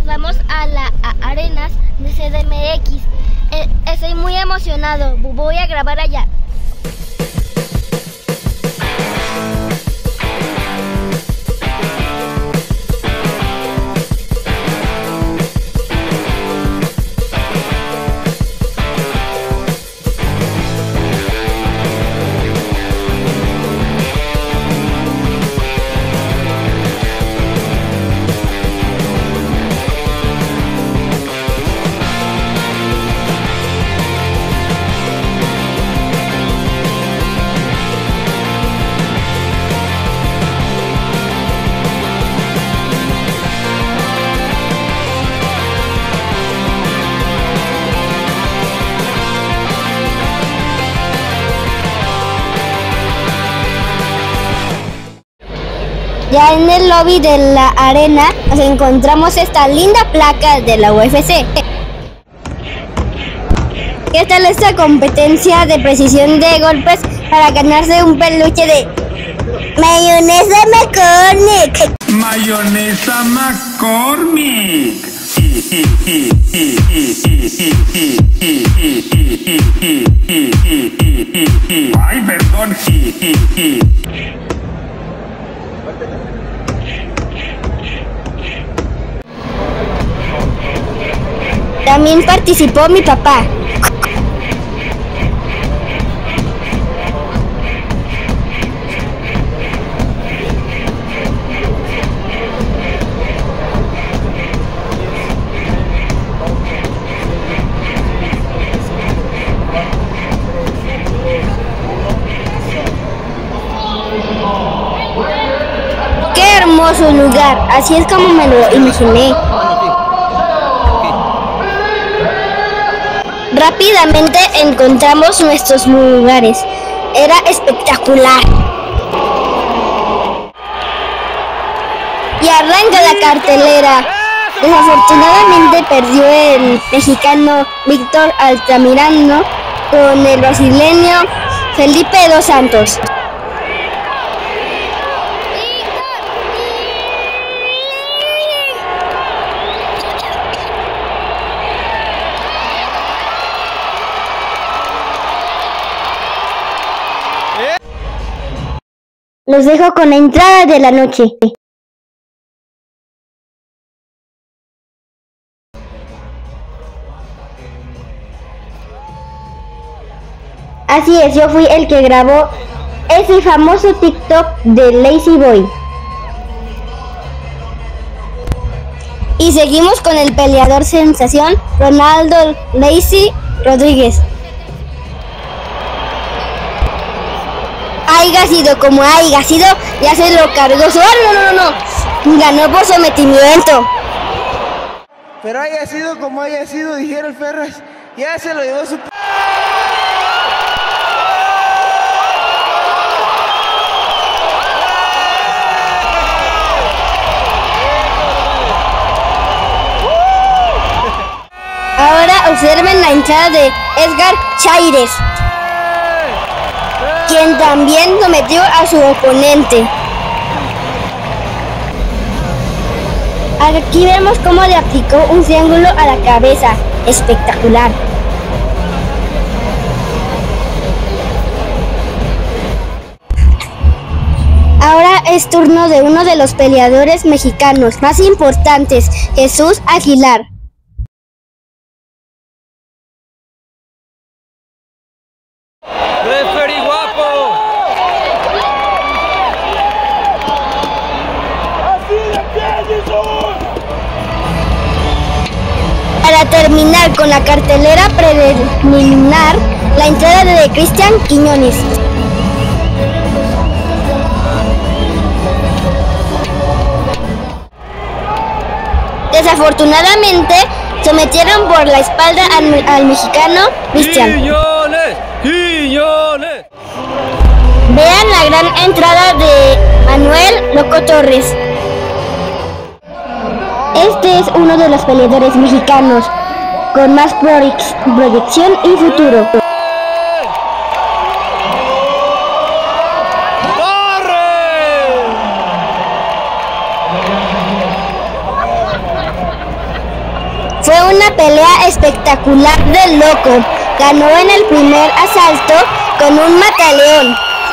vamos a la arenas de CDMX. Estoy muy emocionado, voy a grabar allá. Ya en el lobby de la arena nos encontramos esta linda placa de la UFC. ¿Qué tal esta competencia de precisión de golpes para ganarse un peluche de mayonesa McCormick? Mayonesa McCormick. Ay, perdón. También participó mi papá. ¡Qué hermoso lugar! Así es como me lo imaginé. Rápidamente encontramos nuestros lugares. Era espectacular. Y arranca la cartelera. Desafortunadamente perdió el mexicano Víctor Altamirano con el brasileño Felipe dos Santos. Los dejo con la entrada de la noche. Así es, yo fui el que grabó ese famoso TikTok de Lazy Boy. Y seguimos con el peleador sensación, Ronaldo Lazy Rodríguez. Haya sido como haya sido, ya se lo cargó. No. Ganó por sometimiento. Pero haya sido como haya sido, dijera el Ferras, ya se lo llevó su... Ahora observen la hinchada de Edgar Chaires, quien también sometió a su oponente. Aquí vemos cómo le aplicó un triángulo a la cabeza. Espectacular. Ahora es turno de uno de los peleadores mexicanos más importantes, Jesús Aguilar. ¡Referee guapo! Para terminar con la cartelera preliminar, la entrada de Cristian Quiñones. Desafortunadamente, sometieron por la espalda al mexicano Cristian. ¡Quiñones! Vean la gran entrada de Manuel Loco Torres. Este es uno de los peleadores mexicanos con más proyección y futuro. una pelea espectacular del loco. Ganó en el primer asalto con un mataleón.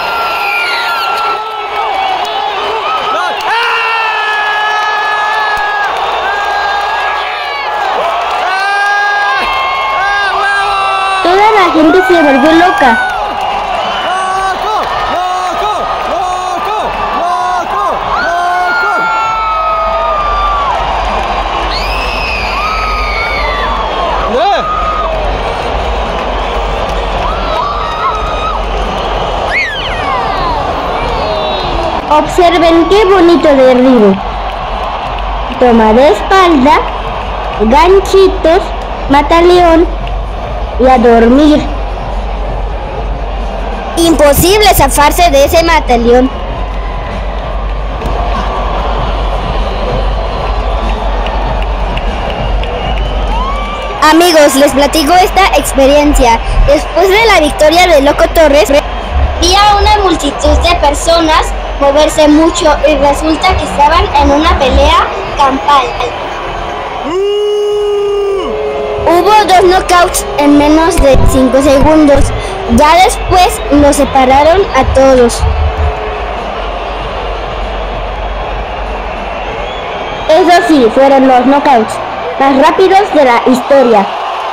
Toda la gente se volvió loca. Observen qué bonito derribo. Toma de espalda, ganchitos, mataleón y a dormir. Imposible zafarse de ese mataleón. Amigos, les platico esta experiencia. Después de la victoria de Loco Torres, vi a una multitud de personas moverse mucho y resulta que estaban en una pelea campal. Hubo 2 knockouts en menos de 5 segundos. Ya después los separaron a todos. Eso sí, fueron los knockouts más rápidos de la historia.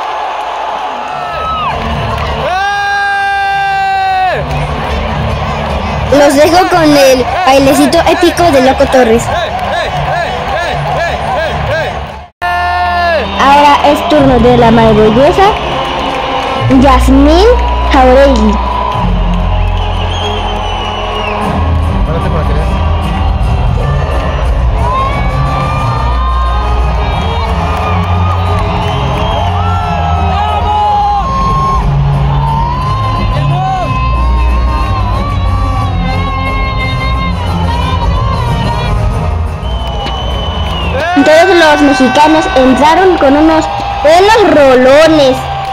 Los dejo con el bailecito épico de Loco Torres. Ahora es turno de la maravillosa Yasmín Jauregui. Todos los mexicanos entraron con unos buenos rolones.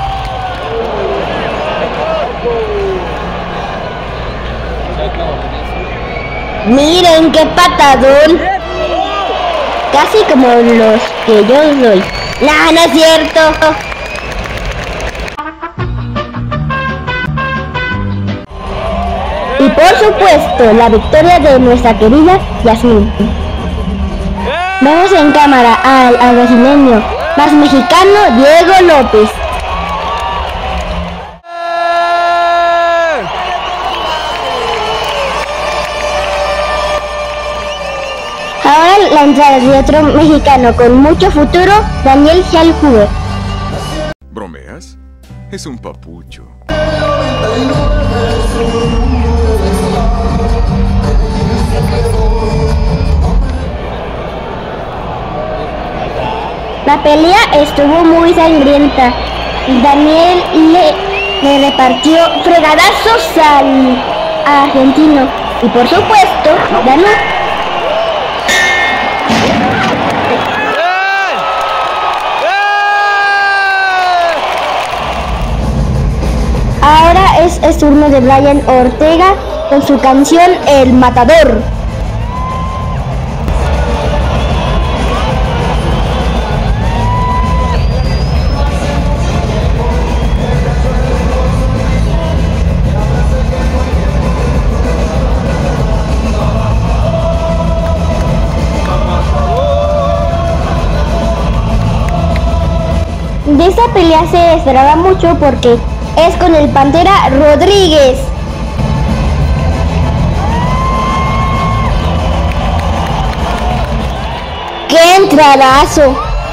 Miren qué patadón. Casi como los que yo doy. No, no es cierto. Y por supuesto, la victoria de nuestra querida Yasmín. Vemos en cámara al brasileño más mexicano Diego López. Ahora la entrada de otro mexicano con mucho futuro, Daniel Jalhuber. ¿Bromeas? Es un papucho. La pelea estuvo muy sangrienta. Daniel le repartió fregadazos al argentino y por supuesto ganó. Ahora es turno de Brian Ortega con su canción El Matador. De esta pelea se esperaba mucho porque es con el Pantera Rodríguez. ¡Qué entradazo!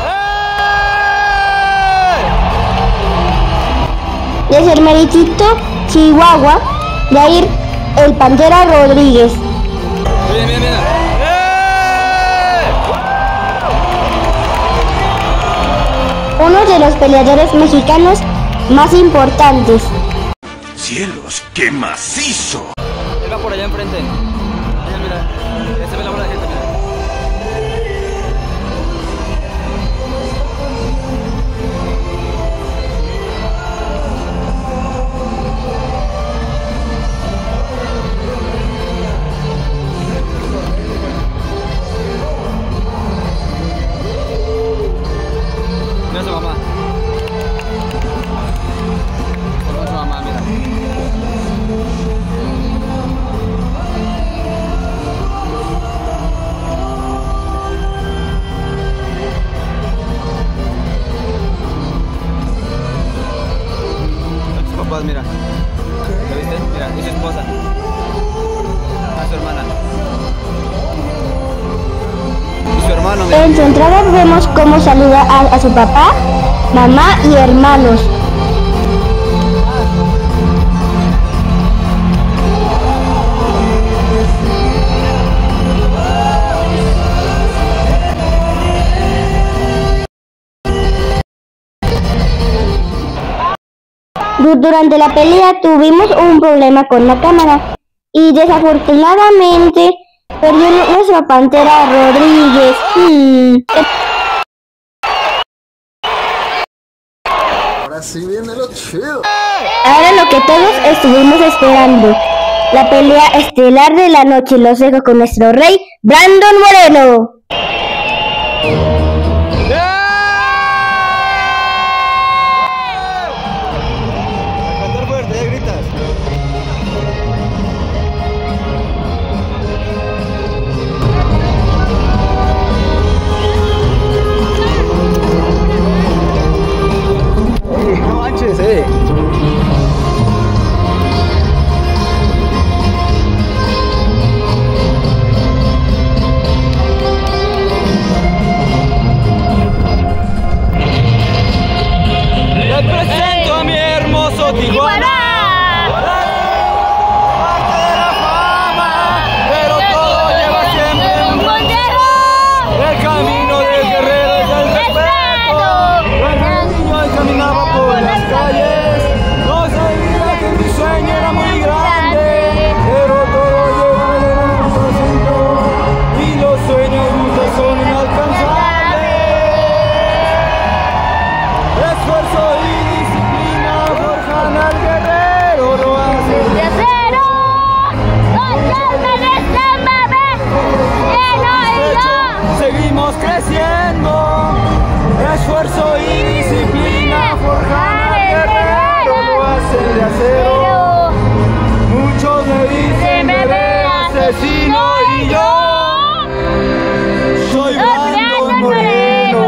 Desde el meritito Chihuahua, Jair el Pantera Rodríguez. Bien, bien, bien. Uno de los peleadores mexicanos más importantes. ¡Cielos, qué macizo! Él va por allá enfrente. Allá, mira. Se ve la bola de gente, mira. Mira esa mamá. En su entrada vemos cómo saluda a su papá, mamá y hermanos. Durante la pelea tuvimos un problema con la cámara y desafortunadamente perdió nuestra Pantera Rodríguez. Ahora sí viene lo chido. Ahora lo que todos estuvimos esperando, la pelea estelar de la noche. Los dejo con nuestro rey, Brandon Moreno. Cantar fuerte, ya gritas. No manches, Les presento a mi hermoso Tijuana. Parte de la fama, pero todo lleva siempre un frontero. El camino del guerrero es el respeto. Cuando el niño caminaba por las calles, no sabía que mi sueño era muy grande, pero todo lleva en el presente y los sueños nunca son inalcanzables. Esfuerzo y disciplina forjan al guerrero, lo hacen de acero. Seguimos creciendo. Esfuerzo y disciplina forjan al guerrero, lo hacen de acero. Muchos me dicen bebé asesino y yo soy Brandon Moreno.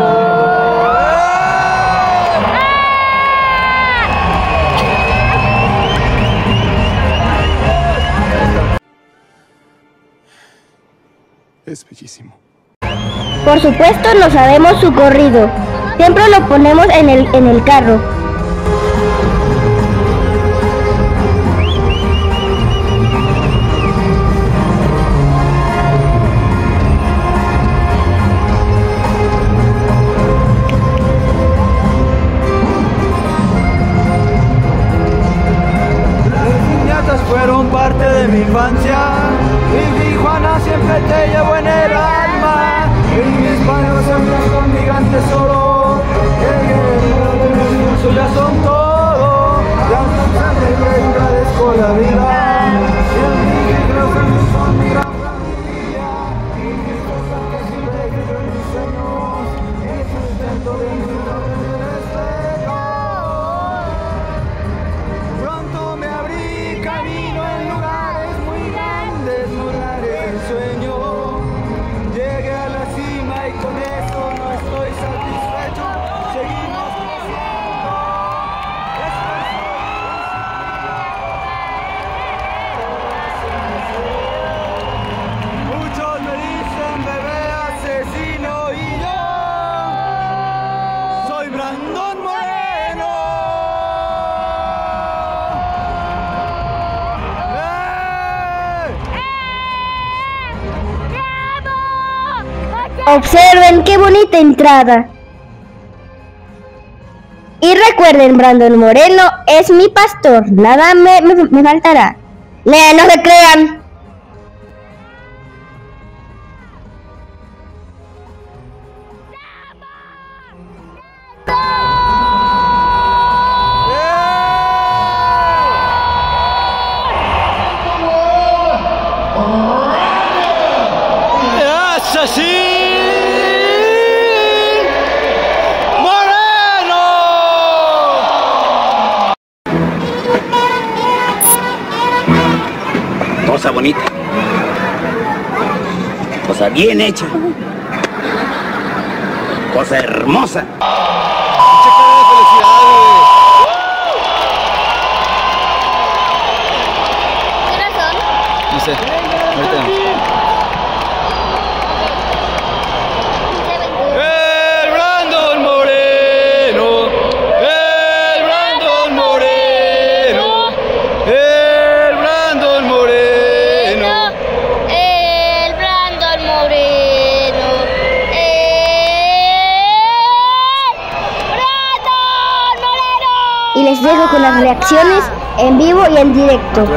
Es bellísimo. Por supuesto no sabemos su corrido, siempre lo ponemos en el carro. Las piñatas fueron parte de mi infancia y Tijuana siempre te llevo en el alma. En mis manos siempre con gigantes oro. El guerrero de mi esfuerzo ya son todo. Ya no sangre que agradezco la vida. Y en mí que creo que ellos son mi gran familia. Y mis cosas que siempre creo en mis sueños. Y sustento de mi nombre de respeto. Pronto me abrí camino en lugares muy grandes, lugares del sueño. Llegué a la cima y con eso no estoy satisfecho. Seguimos creciendo. Muchos me dicen bebé asesino y yo soy Brandon Moreno. Observen qué bonita entrada. Y recuerden, Brandon Moreno es mi pastor, nada me faltará. No se crean. Cosa bonita, cosa bien hecha, cosa hermosa. No sé, ahorita. dejo con las reacciones en vivo y en directo.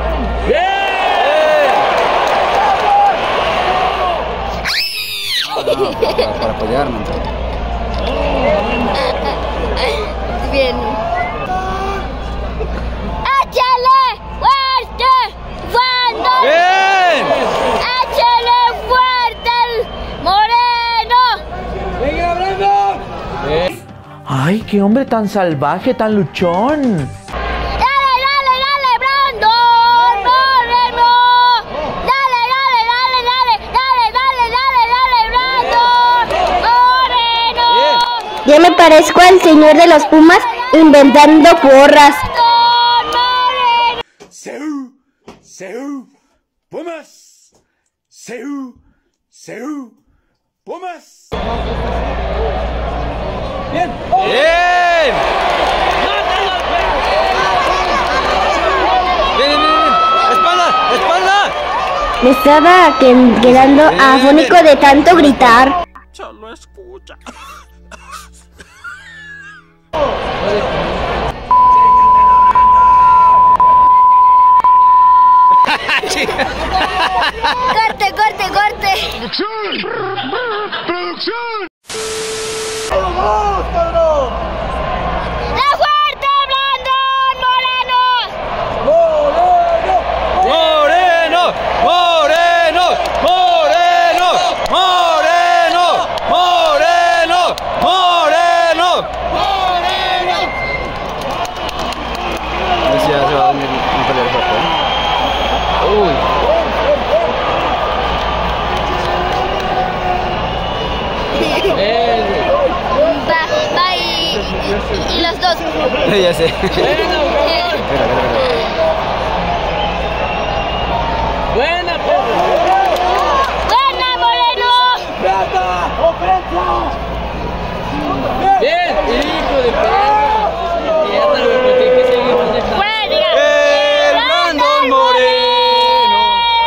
Para apoyarme. Bien. ¡Échale fuerte! ¡Fuerte! ¡Bien! ¡Échale fuerte al Moreno! ¡Venga, Brandon! ¡Ay, qué hombre tan salvaje, tan luchón! ¡Dale, dale, dale, Brandon! ¡Moreno! ¡Dale, dale, dale, dale! ¡Dale, dale, dale, dale, Brandon! ¡Moreno! Yo me parezco al señor de los Pumas inventando porras. Seú, Seú, Pumas. Seú, Seú, Pumas. ¡Bien! ¡Bien! ¡Bien, bien, bien! ¡Espalda! ¡Espalda! Me estaba quedando afónico de tanto gritar. Solo escucha. ¡Corte, corte, corte! ¡Producción! ¡Vamos, Pedro! ¡La fuerte, Brandon! ¡Moreno! ¡Moreno! ¡Moreno! ¡Moreno! ¡Moreno! ¡Moreno! ¡Moreno! ¡Moreno! Ya se va a dormir un pelea fuerte, ¿eh? Uy. Va y los dos. Ya sé. Buena, ¡Buena, Moreno! Bien, hijo de perra. ¡Buena! Brandon Moreno.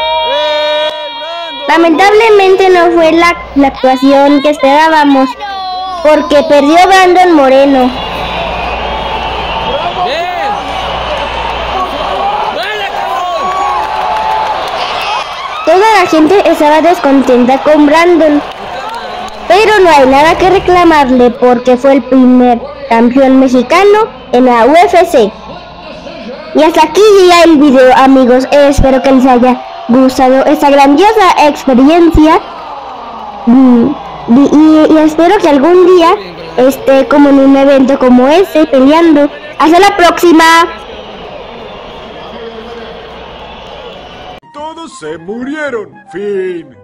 Lamentablemente no fue la actuación que esperábamos, porque perdió Brandon Moreno. Bien. Buena, cabrón. Toda la gente estaba descontenta con Brandon, pero no hay nada que reclamarle porque fue el primer campeón mexicano en la UFC. Y hasta aquí llega el video, amigos. Espero que les haya gustado esta grandiosa experiencia y espero que algún día esté como en un evento como este peleando. Hasta la próxima. Todos se murieron. Fin.